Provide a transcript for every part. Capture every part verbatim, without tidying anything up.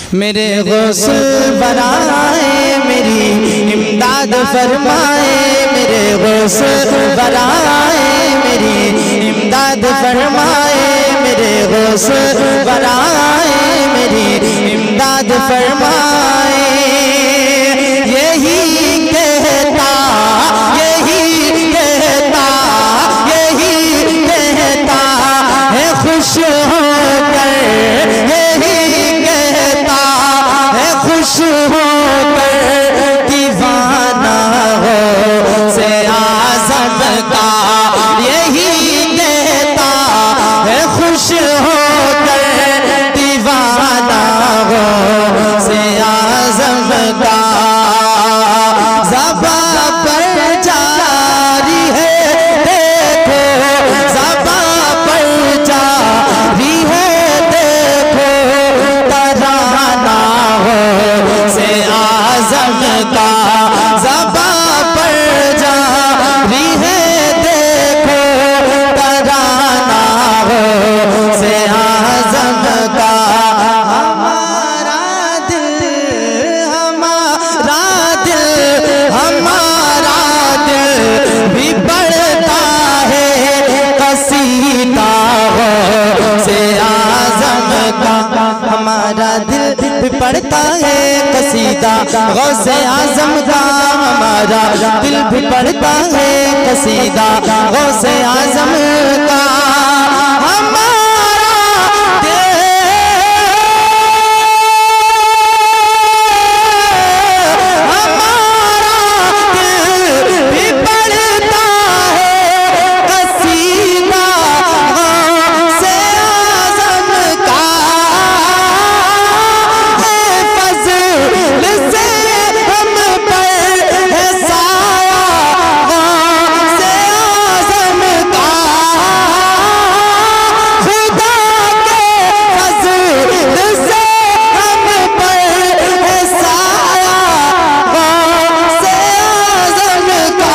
मेरे गौसल बराए मेरी इमदाद फरमाए, मेरे गौसल बराए मेरी इमदाद फरमाए, मेरे गौसल बराए मेरी इमदाद फरमाए। यही कहता यही कहता यही कहता है खुश होकर, यही कहता है खुश होकर दीवाना हो से आज़म का, यही कहता है खुश होकर दीवाना हो से आज़म का। ज़बा पर जारी है देखो, ज़बा पर जारी है देखो, तराना हो से आज़म का। ज़बा पर जारी है देखो, तराना हो से आज़म का। हमारा दिल हमारा दिल हमारा दिल भी पढ़ता है कसीदा हो से आज़म का। हमारा दिल भी पढ़ता है कसीदा गौसे आज़म का, हमारा दिल भी पढ़ता है कसीदा गौसे आज़म का। हमारा दिल हमारा दिल भी पढ़ता है कसीदा गौसे आज़म का। है फज़ल से हम पर है साया गौसे आज़म का। खुदा के फज़ल से हम पर है साया गौसे आज़म का।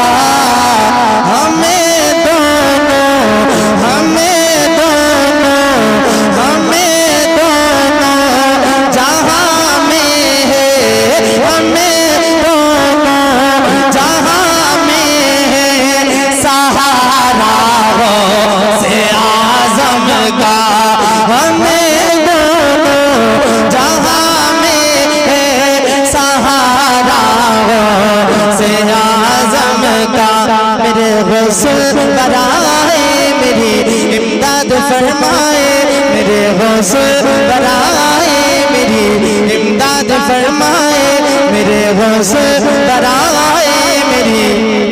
हमें दोनों हमें दोनों हमें दोनों जहाँ में है, हमें दोनों जहाँ में है सहारा हो से आज़म का। हमें दोनों जहाँ में है सहारा हो से आज़म का। मेरे गौसल बराए मेरी इमदाद फरमाए, मेरे गौसल बराए मेरी इमदाद फरमाए, मेरे गौसल बराए मेरी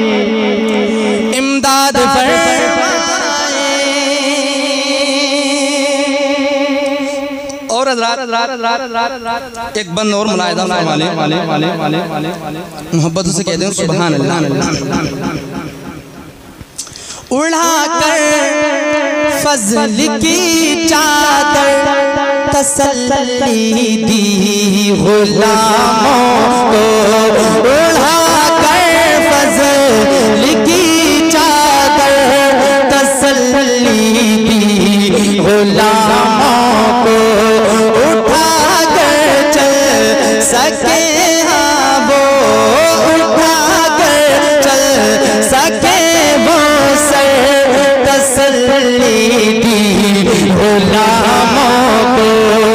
इमदाद फरमाए। और एक बंद और मुलाहिदा फरमाने वाले वाले वाले वाले मोहब्बत से कहते हैं सुभान अल्लाह। उड़ाकर फज़ल की चादर तसल्ली दी गुलामों को, उड़ाकर फज़ल की चादर तसल्ली दी गुलामों को। उठाकर चल सके हाँ वो, उठाकर चल सके वो सर तसल्ली दी गुलामों को।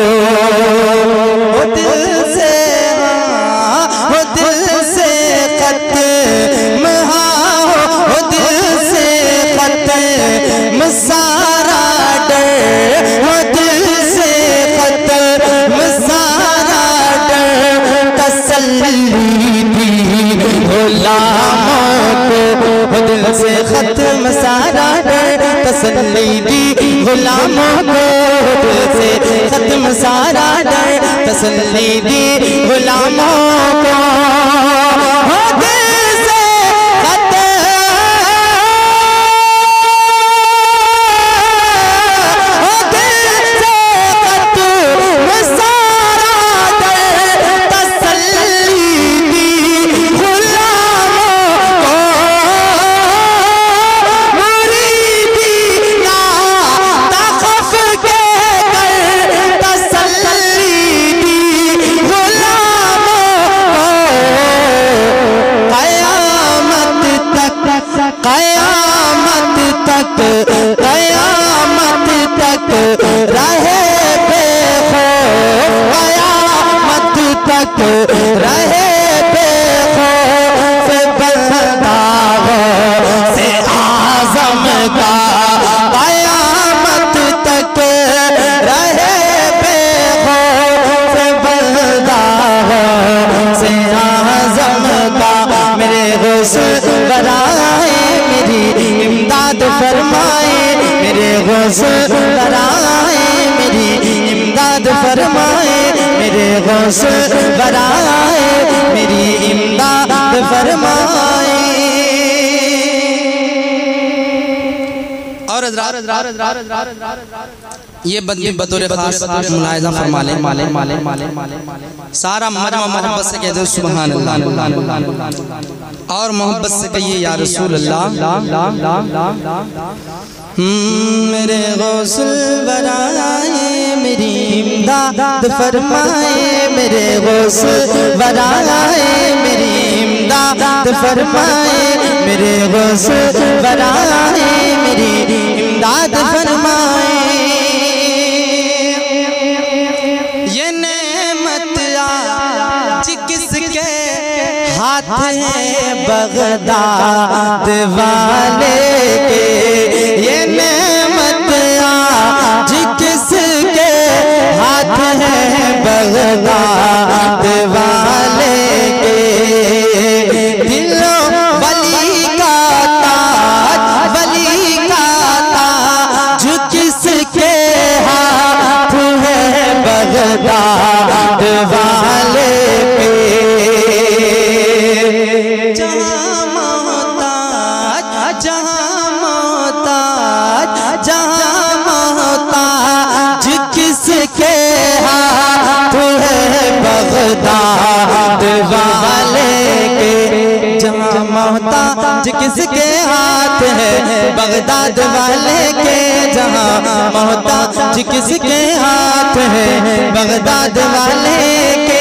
वो दिल से हाँ वो दिल से खत्म हाँ वो दिल से खत्म सारा डर, वो दिल से खत्म सारा डर तसल्ली दी गुलामों को। वो दिल से खत्म सारा डर तसल्ली दी गुलामों को, दिल से खत्म सारा डर तसल्ली दी गुलामों को। वो दिल से खत्म वो दिल से खत्म सारा डर तसल्ली दी गुलामों को। मुरीदी ना तखफ के कर तसल्ली दी तक रहे बेखौफ बंदा से आज़म का, क़यामत तक रहे बेखौफ बंदा से आज़म का। मेरे गौस बराए मेरी इमदाद फरमाए, मेरे गौस बराए मेरी इमदाद फरमाए, मेरे गौस बराए मेरी इमदाद फरमाए। और ये बंदे बतौर खास मुलाहिज़ा फरमा ले माले माले माले माले सारा मजमा मोहब्बत से कहते हैं सुभान अल्लाह, और मोहब्बत से कहिए या रसूल अल्लाह। मेरे गौसुल बराए मेरी इमदाद फरमाए, मेरे गौसुल बराए मेरी इमदाद फरमाए, मेरे गौसुल बराए मेरी इमदाद फरमाए। ये नेमत आज किसके हाथ है बगदाद वाले के, ये नेमत आज किसके हाथ है बगदाद वाले के। दिलों वली का ताज, वली का ताज किसके हाथ है बगदाद वाले के। जहाँ मोहताज जहाँ मोहताज जहाँ मोहताज किसके हाथ है बगदाद वाले के। जहाँ मोहताज किसके हाथ है बगदाद वाले के, जहाँ मोहताज किसके हाथ है बगदाद वाले के।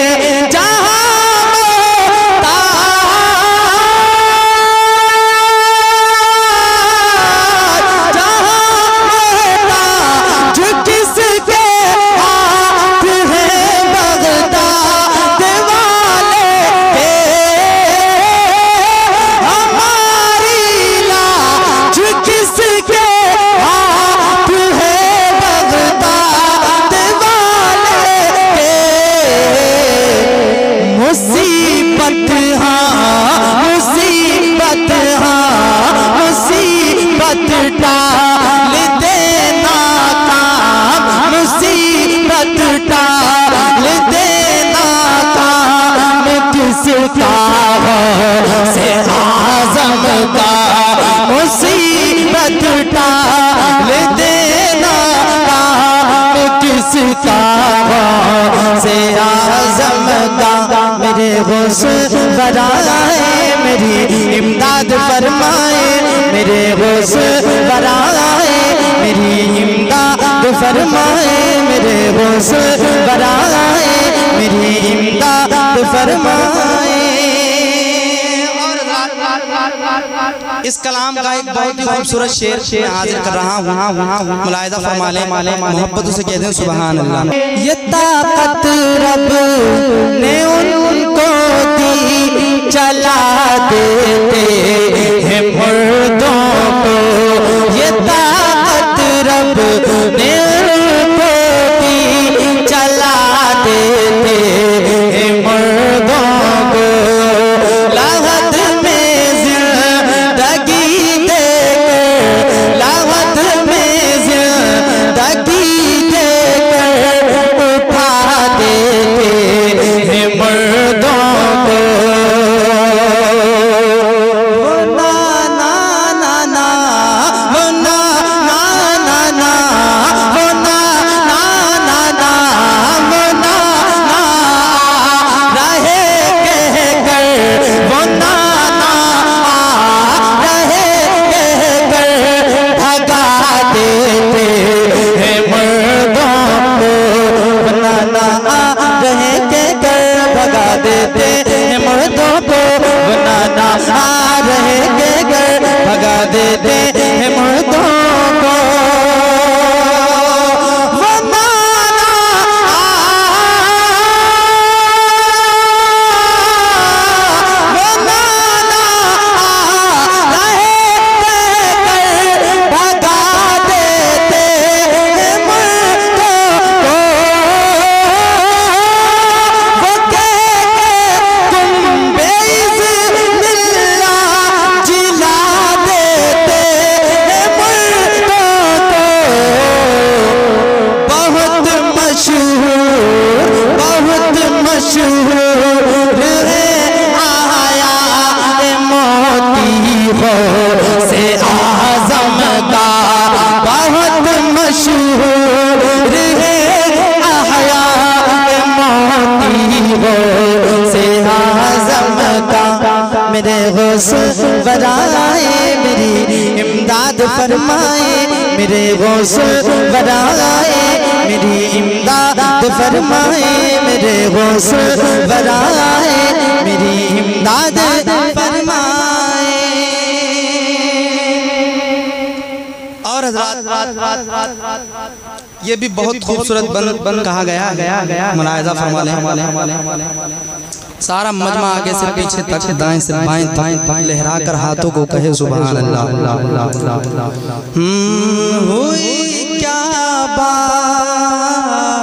मुसीबत हाँ मुसीबत हाँ मुसीबत टाल देना काम, मुसीबत टाल देना काम किसका से आज़म का। मुसीबत टाल देना काम किसका से आज़म का। मेरे गौसुल बराए मेरी इमदाद फरमाए, मेरे गौसुल बराए मेरी इमदाद फरमाए, मेरे गौसुल बराए मेरी इमदाद फरमाए। इस कलाम का एक बहुत ही खूबसूरत शेर शेर हाजिर कर रहा हूँ, मुलाहिज़ा फरमा ले माले मोहब्बत से कहते हैं सुभान अल्लाह। ये ताकत रब ने उनको दी, चला देते हैं मुर्दों को। ये ताकत रब ने उनको दी, चला देते हैं मुर्दों को। लागत में जिंदगी देकर, लागत में जिंदगी देकर उठा देते हैं मुर्दों को। वो ना ना ना ना वो ना ना ना ना वो ना ना ना ना वो ना ना रहे कह कर, वो ना ना रहे कह कर भगा देते हैं मुर्दों को। वो ना ना रहे कह कर भगा देते हैं मुर्दों को। वो ना ना रहे कह कर भगा देते हैं मुर्दों को। वो ना ना गौस बराए मेरी इमदाद फरमाए, मेरे गौस बराए मेरी इमदाद फरमाए, मेरे गौस बराए मेरी इमदाद फरमाए। और हज़रात ये भी बहुत खूबसूरत बन बन कहा गया गया गया मुलाहिज़ा फरमा लें। सारा मजमा आगे से पीछे तक दाएं से बाएं तक लहरा कर हाथों को कहे सुभान अल्लाह। हुई क्या बात,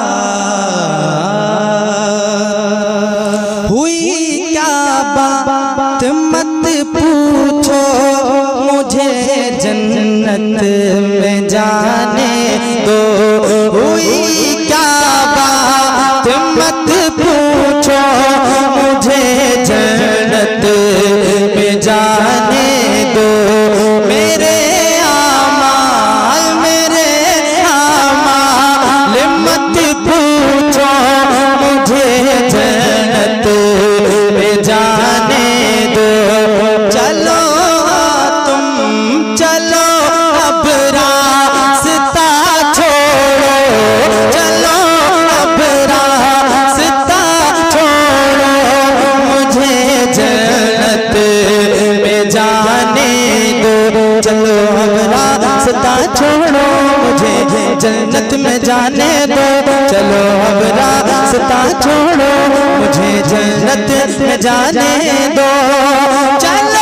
हुई क्या बात मत पूछो, मुझे जन्नत में जाने दो। हुई क्या बात मत पूछो, मुझे जन्नत में जाने दो। मेरे आमाल मेरे आमाल मत पूछो, मुझे जन्नत में जाने दो। चलो तुम चलो अब रास्ता छोड़ो, चलो अब रास्ता छोड़ो, मुझे जन्नत में जाने दो। चलो अब रास्ता छोड़ो, मुझे जन्नत में जाने दो। चलो अब रास्ता छोड़ो, मुझे जन्नत में जाने दो। चलो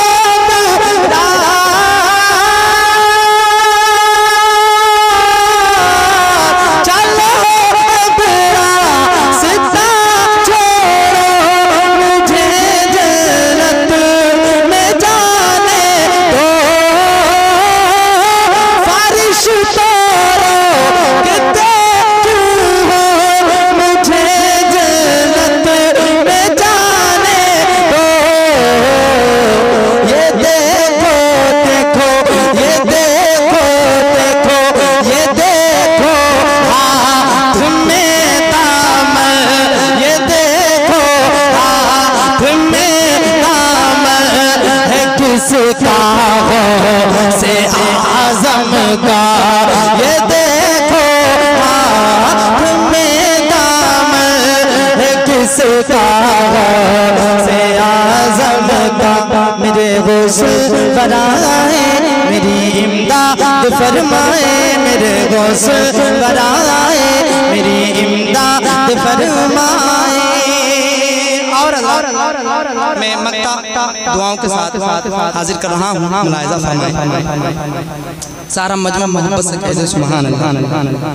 से आज़म का, ये देखो हाथ में दामन है किसका से आज़म का। मेरे गौस बराए मेरी इमदाद फरमाए, मेरे गौस बराए मेरी इमदाद फरमाए। और मैं मक्ता दुआओं के साथ हाजिर कर रहा हूँ, मुलाहिज़ा फरमाएं। सारा मजमा मोहब्बत से कहते सुभान अल्लाह।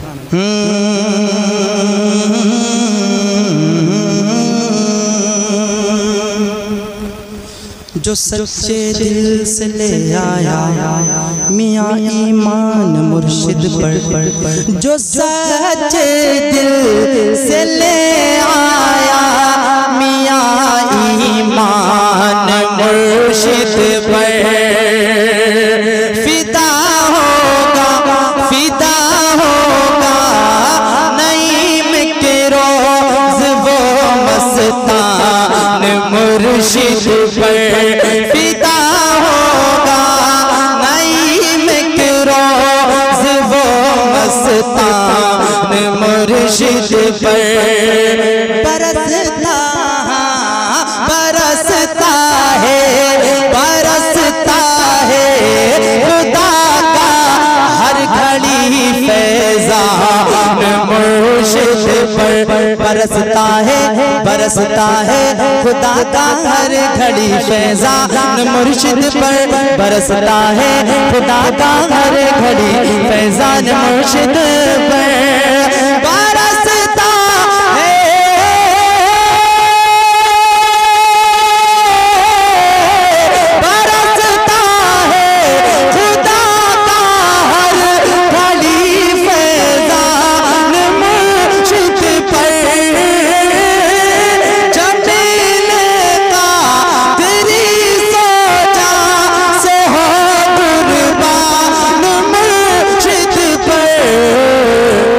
जो सच्चे दिल से ले आया मियाँ ईमान मुर्शिद पर, जो सच्चे दिल से ले आया मियाँ ईमान मुर्शिद पर, फिदा होगा फिदा होगा नईम के रोज़ वो मस्तान मुर्शिद पर, फिदा होगा नईम के रोज़ वो मस्तान मुर्शिद पर। बरसता बरसता है बरसता है खुदा का हर घड़ी फैज़ान मुर्शिद पर। बरसता है बरसता है खुदा का हर घड़ी फैज़ान मुर्शिद पर, बरसता है खुदा का हर घड़ी फैज़ान मुर्शिद पर। बरसता है बरसता है खुदा का हर घड़ी फैज़ान मुर्शिद पर। जमीन का तेरी सोचा से हो कुर्बान मुर्शिद पर।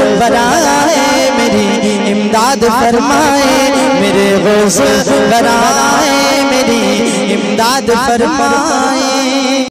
बराए मेरी इमदाद फरमाए, मेरे गौस बराए मेरी इमदाद फरमाए।